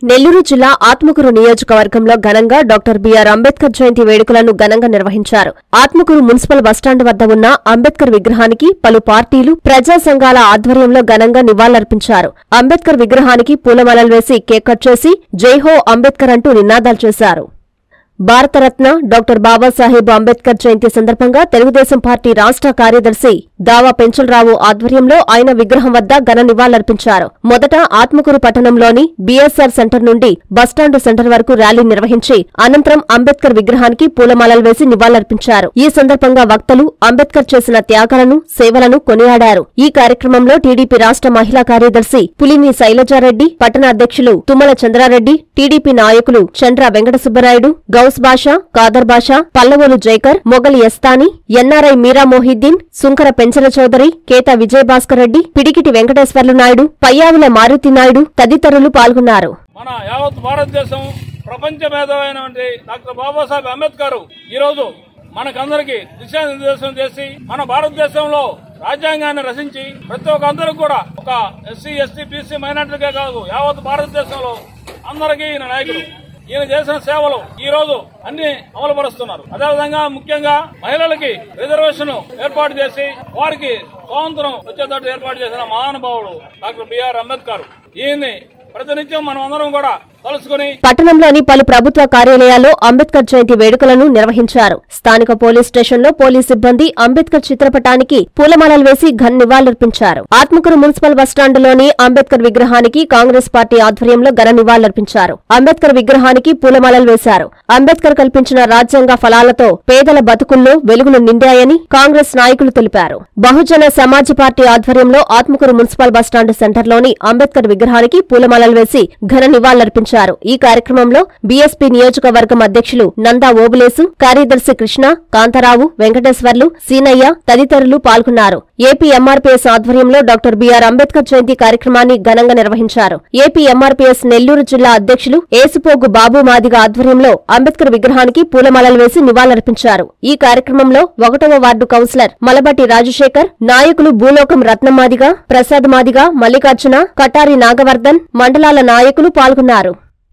నెల్లూరు జిల్లా ఆత్మకూరు నియోజకవర్గంలో ఘనంగా డాక్టర్ బిఆర్ అంబేద్కర్ జయంతి వేడుకలను ఘనంగా నిర్వహించారు. ఆత్మకూరు మున్సిపల్ బస్టాండ్ వద్ద ఉన్న అంబేద్కర్ విగ్రహానికి పలు పార్టీలు, ప్రజా సంఘాల ఆధ్వర్యంలో ఘనంగా నివాళులర్పించారు. అంబేద్కర్ విగ్రహానికి పూలమాలలు వేసి కేక్ కట్ చేసి జై హో అంబేద్కర్ అంటూ నినాదాలు చేశారు. భారతరత్న డాక్టర్ బాబాసాహెబ్ అంబేద్కర్ జయంతి సందర్భంగా తెలుగుదేశం పార్టీ రాష్ట్ర కార్యదర్శి దావా పెంచలరావు ఆధ్వర్యంలో ఆయన విగ్రహం వద్ద ఘన నివాళులర్పించారు. మొదట ఆత్మకూరు పట్టణంలోని బీఎస్ఆర్ సెంటర్ నుండి బస్టాండు సెంటర్ వరకు ర్యాలీ నిర్వహించి అనంతరం అంబేద్కర్ విగ్రహానికి పూలమాలలు వేసి నివాళులర్పించారు. ఈ సందర్భంగా వక్తలు అంబేద్కర్ చేసిన త్యాగాలను, సేవలను కొనియాడారు. ఈ కార్యక్రమంలో టీడీపీ రాష్ట్ర మహిళా కార్యదర్శి పులిని శైలజారెడ్డి, పట్టణ అధ్యక్షులు తుమ్మల చంద్రారెడ్డి, టీడీపీ నాయకులు చంద్ర వెంకట సుబ్బరాయుడు, గౌస్ బాషా, కాదర్ బాషా, పల్లవోలు జైకర్, మొగలి యస్తాని, ఎన్ఆర్ఐ మీరా మొహిద్దీన్, సుంకర పెంచల చౌదరి, కేతా విజయభాస్కర్ రెడ్డి, పిడికిటి వెంకటేశ్వర్లు నాయుడు, పయ్యావుల మారుతి నాయుడు తదితరులు పాల్గొన్నారు. మన యావత్ భారతదేశం ప్రపంచ మేధావైనటువంటి డాక్టర్ బాబాసాహెబ్ అంబేద్కర్ ఈ రోజు మనకందరికి దిశానిర్దేశం చేసి మన భారతదేశంలో రాజ్యాంగాన్ని రచించి ప్రతి ఒక్క అందరికి కూడా ఒక ఎస్సీ, ఎస్టీ, బీసీ మైనార్టీలకే కాదు యావత్ భారతదేశంలో అందరికీ ఈయన నాయకుడు. ఈయన చేసిన సేవలు ఈ రోజు అన్ని అమలుపరుస్తున్నారు. అదేవిధంగా ముఖ్యంగా మహిళలకి రిజర్వేషన్ ఏర్పాటు చేసి వారికి స్వాతంత్రం వచ్చేటట్టు ఏర్పాటు చేసిన మహానుభావుడు డాక్టర్ బిఆర్ అంబేద్కర్. ఈయన్ని ప్రతినిత్యం మనం అందరం కూడా కలుసుకుని పట్టణంలోని పలు ప్రభుత్వ కార్యాలయాల్లో అంబేద్కర్ జయంతి వేడుకలను నిర్వహించారు. స్థానిక పోలీస్ స్టేషన్లో పోలీస్ సిబ్బంది అంబేద్కర్ చిత్రపటానికి పూలమాలలు వేసి ఘన నివాళులర్పించారు. ఆత్మకూరు మున్సిపల్ బస్టాండులోని అంబేద్కర్ విగ్రహానికి కాంగ్రెస్ పార్టీ ఆధ్వర్యంలో ఘన నివాళులర్పించారు. అంబేద్కర్ విగ్రహానికి పూలమాలలు వేశారు. అంబేద్కర్ కల్పించిన రాజ్యాంగ ఫలాలతో పేదల బతుకుల్లో వెలుగులు నిండాయని కాంగ్రెస్ నాయకులు తెలిపారు. బహుజన సమాజ్ పార్టీ ఆధ్వర్యంలో ఆత్మకూరు మున్సిపల్ బస్టాండ్ సెంటర్లోని అంబేద్కర్ విగ్రహానికి పూలమాలలు వేసి ఘన నివాళులర్పించారు. ఈ కార్యక్రమంలో బీఎస్పీ నియోజకవర్గం అధ్యక్షులు నందా ఓబులేసు, కార్యదర్శి కృష్ణ, కాంతారావు, వెంకటేశ్వర్లు, సీనయ్య తదితరులు పాల్గొన్నారు. ఏపీ ఎంఆర్పీఎస్ ఆధ్వర్యంలో డాక్టర్ బిఆర్ అంబేద్కర్ జయంతి కార్యక్రమాన్ని ఘనంగా నిర్వహించారు. ఏపీ ఎంఆర్పీఎస్ నెల్లూరు జిల్లా అధ్యక్షులు ఏసుపోగు బాబు మాదిగ ఆధ్వర్యంలో అంబేద్కర్ విగ్రహానికి పూలమాలలు వేసి నివాళులర్పించారు. ఈ కార్యక్రమంలో 1వ వార్డు కౌన్సిలర్ మలబటి రాజశేఖర్, నాయకులు భూలోకం రత్నం మాదిగ, ప్రసాద్ మాదిగ, మల్లికార్జున, కటారి నాగవర్ధన్, మండలాల నాయకులు పాల్గొన్నారు.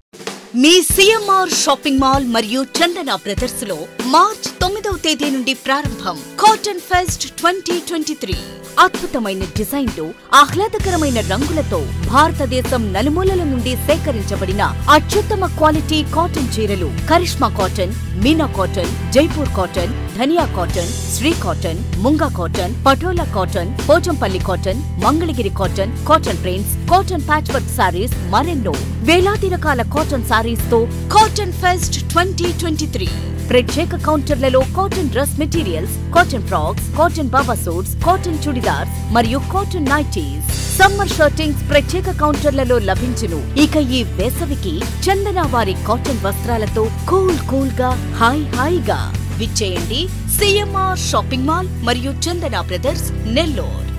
మీ సిఎంఆర్ షాపింగ్ మాల్ మరియు చందన బ్రదర్స్ లో మార్చ్ 9వ తేదీ నుండి ప్రారంభం కాటన్ ఫెస్ట్ 2023. అద్భుతమైన డిజైన్లు, ఆహ్లాదకరమైన రంగులతో భారతదేశం నలుమూలల నుండి సేకరించబడిన అత్యుత్తమ క్వాలిటీ కాటన్ చీరలు Karishma cotton, Meena cotton, Jaipur cotton, Dhaniya cotton, Shri cotton, Munga cotton, Patola cotton, Pochampalli cotton, Mangalagiri cotton, cotton prints, cotton patch work saris, మరెన్నో వేలాది రకాల కాటన్ సారీస్ తో కాటన్ ఫెస్ట్ 2023. ప్రత్యేక కౌంటర్లలో cotton dress materials, cotton frocks, cotton baba suits, cotton churidars మరియు కాటన్ నైటీస్, సమ్మర్ షర్టింగ్స్ ప్రత్యేక కౌంటర్లలో లభించును. ఇక ఈ వేసవికి చందన వారి కాటన్ వస్త్రాలతో కూల్ గా హాయిగా విచ్చేయండి. సిఎంఆర్ షాపింగ్ మాల్ మరియు చందన బ్రదర్స్, నెల్లూరు.